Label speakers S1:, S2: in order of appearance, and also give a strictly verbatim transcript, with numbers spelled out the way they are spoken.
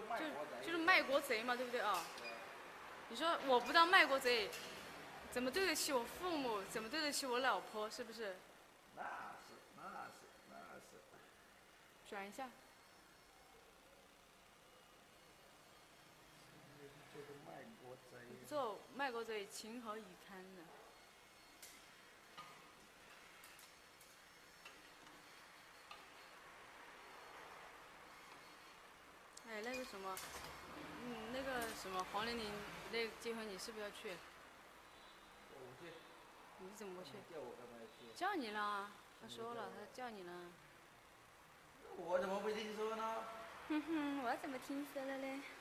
S1: 就就是卖国贼嘛，对不对啊？你说我不当卖国贼，怎么对得起我父母？怎么对得起我老婆？是不是？
S2: 那是，那是，那是。
S1: 转一下。
S2: 这个卖国贼。
S1: 做卖国贼情何以堪呢？哎，那个什么，嗯，那个什么黄玲玲那个结婚，你是不是要去？
S2: 我不去。
S1: 你怎么不去？
S2: 叫我干嘛要去？
S1: 叫你了啊，他说了，他叫你了。
S2: 我怎么没听说呢？
S1: 哼哼，我怎么听说了嘞？